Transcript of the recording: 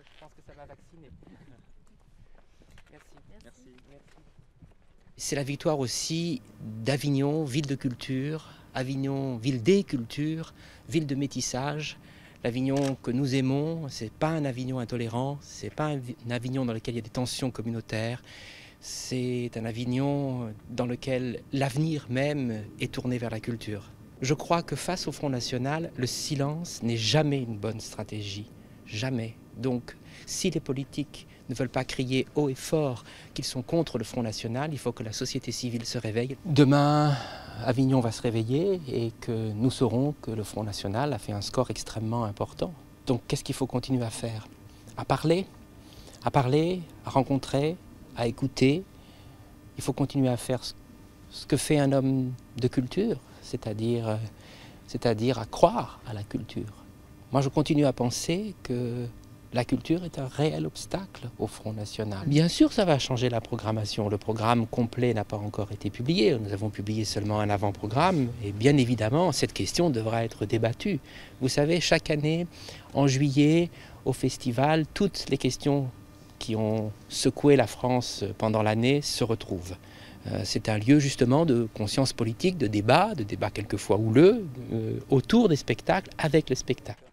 je pense que ça m'a vacciné. Merci. Merci. C'est la victoire aussi d'Avignon, ville de culture, Avignon, ville des cultures, ville de métissage. L'Avignon que nous aimons, ce n'est pas un Avignon intolérant, ce n'est pas un Avignon dans lequel il y a des tensions communautaires, c'est un Avignon dans lequel l'avenir même est tourné vers la culture. Je crois que face au Front National, le silence n'est jamais une bonne stratégie, jamais. Donc, si les politiques ne veulent pas crier haut et fort qu'ils sont contre le Front National, il faut que la société civile se réveille. Demain, Avignon va se réveiller et que nous saurons que le Front National a fait un score extrêmement important. Donc, qu'est-ce qu'il faut continuer à faire? À parler, à rencontrer, à écouter. Il faut continuer à faire ce que fait un homme de culture, c'est-à-dire à croire à la culture. Moi, je continue à penser que la culture est un réel obstacle au Front National. Bien sûr, ça va changer la programmation. Le programme complet n'a pas encore été publié. Nous avons publié seulement un avant-programme. Et bien évidemment, cette question devra être débattue. Vous savez, chaque année, en juillet, au festival, toutes les questions qui ont secoué la France pendant l'année se retrouvent. C'est un lieu justement de conscience politique, de débat quelquefois houleux, autour des spectacles, avec le spectacle.